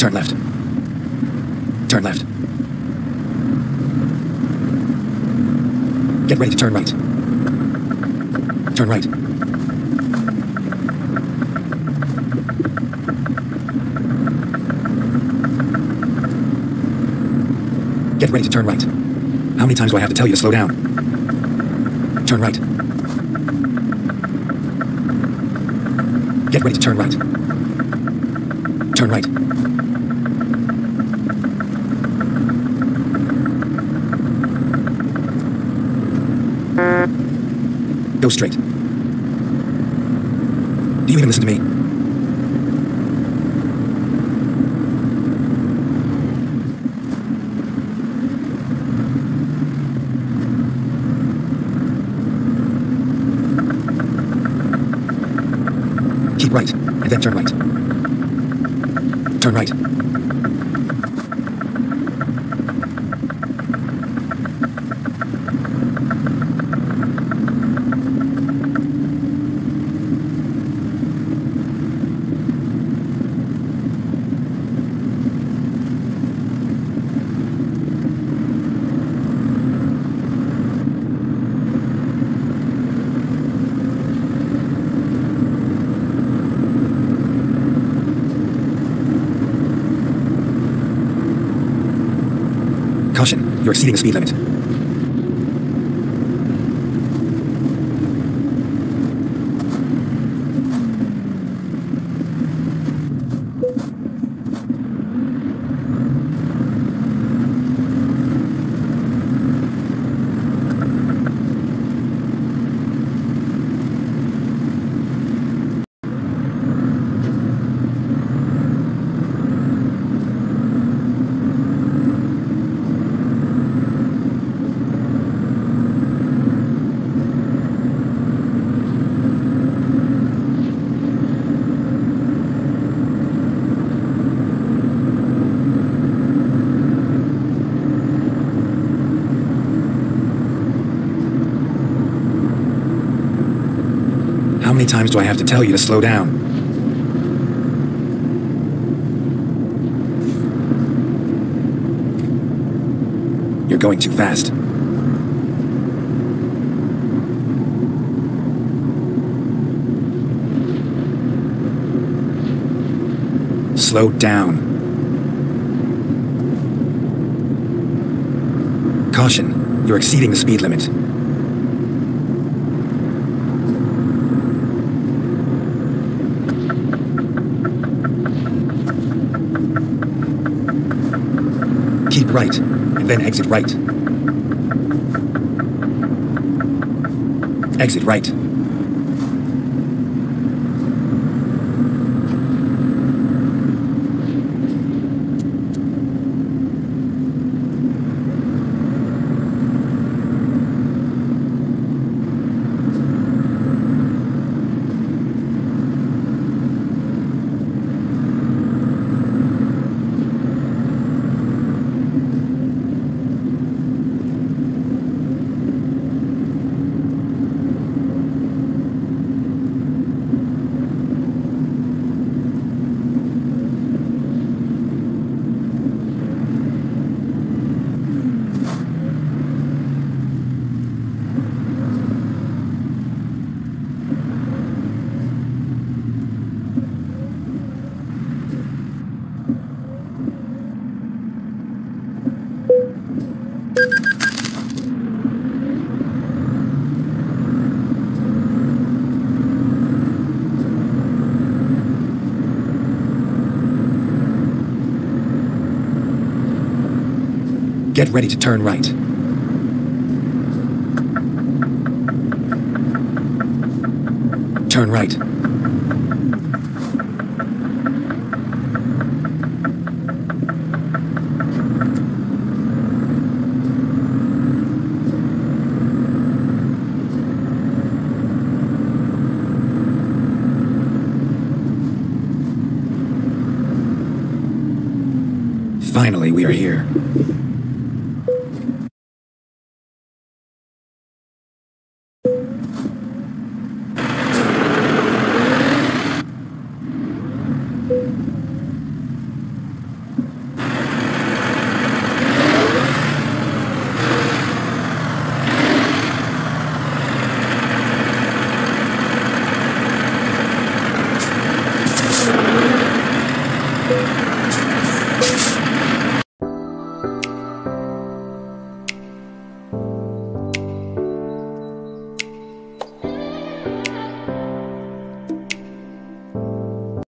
Turn left. Turn left. Get ready to turn right. Turn right. Get ready to turn right. How many times do I have to tell you to slow down? Turn right. Get ready to turn right. Turn right. Go straight. Do you even listen to me? Keep right, and then turn right. Turn right. Caution, you're exceeding the speed limit. How many times do I have to tell you to slow down? You're going too fast. Slow down. Caution, you're exceeding the speed limit. Keep right, and then exit right. Exit right. Get ready to turn right. Turn right. Finally, we are here.